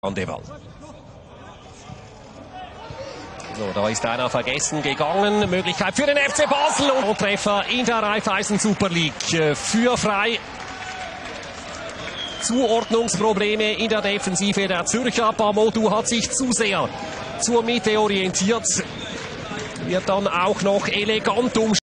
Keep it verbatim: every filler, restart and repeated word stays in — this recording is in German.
an den Ball. So, da ist einer vergessen gegangen. Möglichkeit für den F C Basel und Treffer in der Raiffeisen Super League für Frei. Zuordnungsprobleme in der Defensive der Zürcher. Bamodu hat sich zu sehr zur Mitte orientiert. Wird dann auch noch elegant um